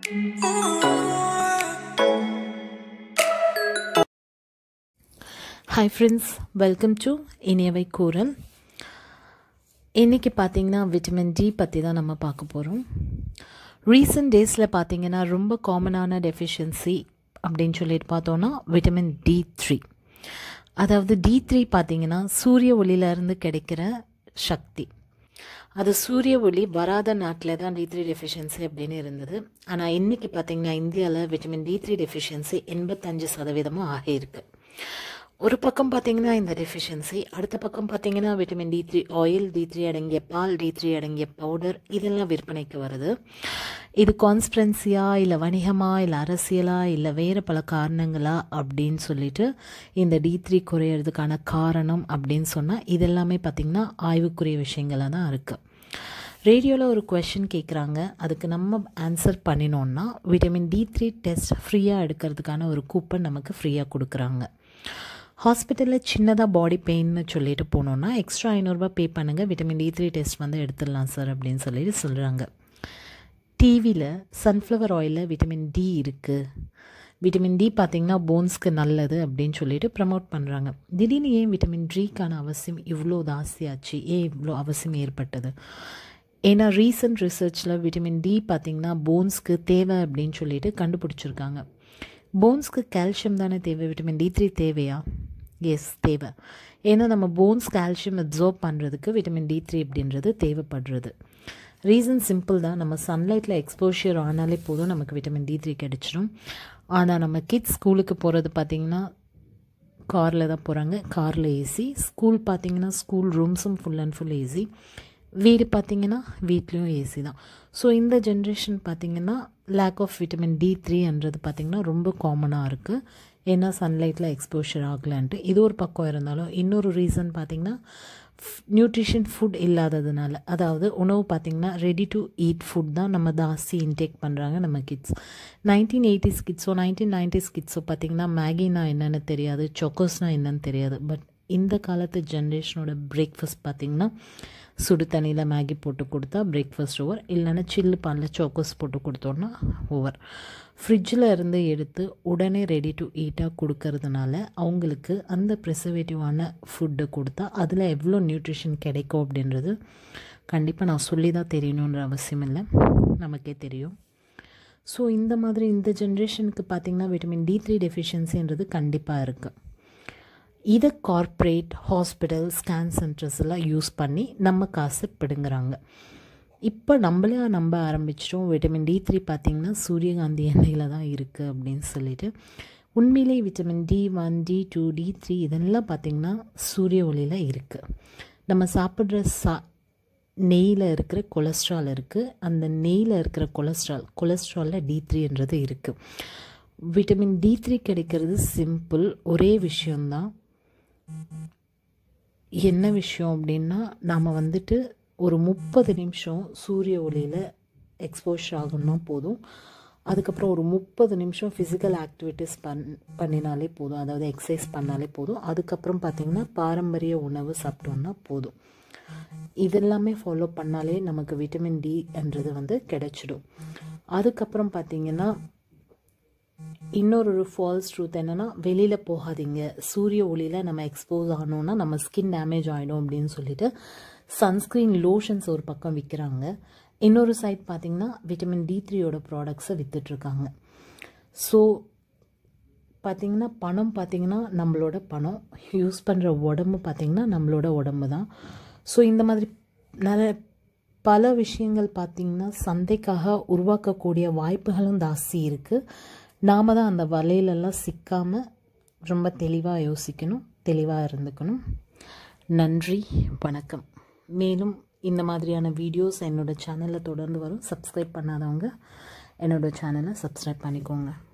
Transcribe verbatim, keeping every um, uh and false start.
Hi friends, welcome to இனியவை கூறல். இன்னைக்கு பார்த்தீங்கன்னா விட்டமின் டி பற்றி தான் நம்ம பார்க்க போகிறோம். ரீசெண்ட் டேஸில் பார்த்தீங்கன்னா ரொம்ப காமனான டெஃபிஷியன்சி அப்படின்னு சொல்லிட்டு பார்த்தோன்னா விட்டமின் டி த்ரீ. அதாவது டி த்ரீ பார்த்தீங்கன்னா சூரிய ஒளியிலேருந்து கிடைக்கிற சக்தி. அது சூரிய ஒளி வராத நாட்டில் தான் டி த்ரீ டெஃபிஷியன்சி அப்படின்னு இருந்தது. ஆனால் இன்றைக்கி பார்த்திங்கன்னா இந்தியாவில் விட்டமின் டி த்ரீ டெஃபிஷியன்சி எண்பத்தஞ்சு சதவீதமும் ஆகியிருக்கு. ஒரு பக்கம் பார்த்திங்கன்னா இந்த டெஃபிஷியன்சி, அடுத்த பக்கம் பார்த்திங்கன்னா vitamin D three oil, D three அடங்கிய பால், டி த்ரீ அடங்கிய பவுடர் இதெல்லாம் விற்பனைக்கு வருது. இது கான்ஸ்பிரன்சியா இல்லை வணிகமா இல்லை அரசியலா இல்லை வேறு பல காரணங்களா அப்படின்னு சொல்லிட்டு இந்த டி த்ரீ குறையிறதுக்கான காரணம் அப்படின்னு சொன்னால் இதெல்லாமே பார்த்திங்கன்னா ஆய்வுக்குரிய விஷயங்களாக தான் இருக்குது. ரேடியோவில் ஒரு கொஷின் கேட்குறாங்க, அதுக்கு நம்ம ஆன்சர் பண்ணினோன்னா விட்டமின் டி த்ரீ டெஸ்ட் ஃப்ரீயாக எடுக்கிறதுக்கான ஒரு கூப்பன் நமக்கு ஃப்ரீயாக கொடுக்குறாங்க. ஹாஸ்பிட்டலில் சின்னதாக பாடி பெயின்னு சொல்லிட்டு போனோன்னா எக்ஸ்ட்ரா ஐநூறுரூபா பே பண்ணுங்கள், விட்டமின் டி த்ரீ டெஸ்ட் வந்து எடுத்துடலாம் சார் அப்படின்னு சொல்லிட்டு சொல்கிறாங்க. டிவியில் சன்ஃப்ளவர் ஆயிலில் விட்டமின் டி இருக்குது, விட்டமின் டி பார்த்திங்கன்னா போன்ஸ்க்கு நல்லது அப்படின்னு சொல்லிட்டு ப்ரமோட் பண்ணுறாங்க. திடீர்னு ஏன் விட்டமின் டிக்கான அவசியம் இவ்வளோ ஜாஸ்தியாச்சு, ஏன் இவ்வளோ அவசியம் ஏற்பட்டது? ஏன்னா ரீசன்ட் ரிசர்ச்சில் விட்டமின் டி பார்த்திங்கன்னா போன்ஸ்க்கு தேவை அப்படின்னு சொல்லிட்டு கண்டுபிடிச்சிருக்காங்க. போன்ஸ்க்கு கால்சியம் தானே தேவை, விட்டமின் டி த்ரீ தேவையா? எஸ் தேவை. ஏன்னா நம்ம போன்ஸ் கால்சியம் அப்சர்வ் பண்ணுறதுக்கு விட்டமின் டி த்ரீ அப்படின்றது தேவைப்படுறது. ரீசன் சிம்பிள் தான், நம்ம சன்லைட்டில் எக்ஸ்போஷர் ஆனாலே போதும் நமக்கு விட்டமின் டி த்ரீ கிடச்சிடும். ஆனால் நம்ம கிட்ஸ் ஸ்கூலுக்கு போகிறது பார்த்திங்கன்னா காரில் தான் போகிறாங்க, காரில் ஏசி. ஸ்கூல் பார்த்திங்கன்னா ஸ்கூல் ரூம்ஸும் ஃபுல் அண்ட் ஃபுல் ஏசி. வீடு பார்த்திங்கன்னா வீட்லேயும் ஏசி தான். ஸோ இந்த ஜென்ரேஷன் பார்த்திங்கன்னா லேக் ஆஃப் விட்டமின் டி த்ரீன்றது பார்த்திங்கன்னா ரொம்ப காமனாக இருக்குது. ஏன்னா சன்லைட்டில் எக்ஸ்போஷர் ஆகலான்ட்டு இது ஒரு பக்கம் இருந்தாலும் இன்னொரு ரீசன் பார்த்திங்கன்னா நியூட்ரிஷன் ஃபுட் இல்லாததுனால, அதாவது உணவு பார்த்திங்கன்னா ரெடி டு ஈட் ஃபுட் தான் நம்ம ஜாஸ்தி இன்டேக் பண்ணுறாங்க நம்ம கிட்ஸ். நைன்டீன் எயிட்டிஸ் கிட்ஸோ நைன்டீன் நைன்டிஸ் கிட்ஸோ பார்த்திங்கன்னா மேகினா என்னென்னு தெரியாது, சொக்கோஸ்னால் என்னென்னு தெரியாது. பட் இந்த காலத்து ஜென்ரேஷனோட பிரேக்ஃபாஸ்ட் பார்த்திங்கன்னா சுடு தண்ணியில் மேகி போட்டு கொடுத்தா பிரேக்ஃபாஸ்ட் ஓவர், இல்லைன்னா சில்லு பானில் சோக்கோஸ் போட்டு கொடுத்தோன்னா ஓவர். ஃப்ரிட்ஜில் இருந்து எடுத்து உடனே ரெடி டு ஈட்டாக கொடுக்கறதுனால அவங்களுக்கு அந்த ப்ரிசர்வேட்டிவான ஃபுட்டை கொடுத்தா அதில் எவ்வளோ நியூட்ரிஷன் கிடைக்கும் அப்படின்றது கண்டிப்பாக நான் சொல்லி தான் தெரியணுன்ற அவசியம் இல்லை, நமக்கே தெரியும். ஸோ இந்த மாதிரி இந்த ஜென்ரேஷனுக்கு பார்த்திங்கன்னா விட்டமின் டி த்ரீ டெஃபிஷியன்சின்றது கண்டிப்பாக இருக்குது. இதை கார்ப்பரேட் ஹாஸ்பிட்டல் ஸ்கேன் சென்டர்ஸ் எல்லாம் யூஸ் பண்ணி நம்ம காசை பிடுங்குறாங்க. இப்போ நம்மளே நம்ப ஆரம்பிச்சிட்டோம் விட்டமின் டி த்ரீ பார்த்திங்கன்னா சூரியகாந்தி எண்ணெயில் தான் இருக்குது அப்படின்னு சொல்லிட்டு. உண்மையிலே vitamin D one D two D three இதெல்லாம் பார்த்திங்கன்னா சூரிய ஒளியில் இருக்குது. நம்ம சாப்பிட்ற சா நெய்யில் இருக்கிற கொலஸ்ட்ரால் இருக்குது, அந்த நெய்யில் இருக்கிற கொலஸ்ட்ரால் கொலஸ்ட்ராலில் டி த்ரீன்றது இருக்குது. விட்டமின் டி த்ரீ கிடைக்கிறது சிம்பிள், ஒரே விஷயந்தான். என்ன விஷயம் அப்படின்னா நாம் வந்துட்டு ஒரு முப்பது நிமிஷம் சூரிய ஒளியில் எக்ஸ்போஷர் ஆகணும்னா போதும். அதுக்கப்புறம் ஒரு முப்பது நிமிஷம் ஃபிசிக்கல் ஆக்டிவிட்டீஸ் பண் பண்ணினாலே போதும், அதாவது எக்ஸசைஸ் பண்ணாலே போதும். அதுக்கப்புறம் பார்த்திங்கன்னா பாரம்பரிய உணவு சாப்பிட்டோன்னா போதும். இதெல்லாமே ஃபாலோ பண்ணாலே நமக்கு விட்டமின் டி என்றது வந்து கிடைச்சிடும். அதுக்கப்புறம் பார்த்திங்கன்னா இன்னொரு ஒரு ஃபால்ஸ் ட்ரூத் என்னென்னா, வெளியில் போகாதீங்க, சூரிய ஒளியில் நம்ம எக்ஸ்போஸ் ஆனோன்னா நம்ம ஸ்கின் டேமேஜ் ஆகிடும் அப்படின்னு சொல்லிட்டு சன்ஸ்க்ரீன் லோஷன்ஸ் ஒரு பக்கம் விற்கிறாங்க. இன்னொரு சைட் பார்த்திங்கன்னா விட்டமின் டி த்ரீயோட ப்ராடக்ட்ஸை விற்றுட்ருக்காங்க. ஸோ பார்த்திங்கன்னா பணம் பார்த்திங்கன்னா நம்மளோட பணம், யூஸ் பண்ணுற உடம்பு பார்த்திங்கன்னா நம்மளோட உடம்பு தான். ஸோ இந்த மாதிரி நிறைய பல விஷயங்கள் பார்த்திங்கன்னா சந்தைக்காக உருவாக்கக்கூடிய வாய்ப்புகளும் ஜாஸ்தி இருக்குது. நாம் தான் அந்த வலையிலெல்லாம் சிக்காமல் ரொம்ப தெளிவாக யோசிக்கணும், தெளிவாக இருந்துக்கணும். நன்றி, வணக்கம். மேலும் இந்த மாதிரியான வீடியோஸ் என்னோடய சேனலில் தொடர்ந்து வரும். சப்ஸ்கிரைப் பண்ணாதவங்க என்னோடய சேனலை சப்ஸ்கிரைப் பண்ணிக்கோங்க.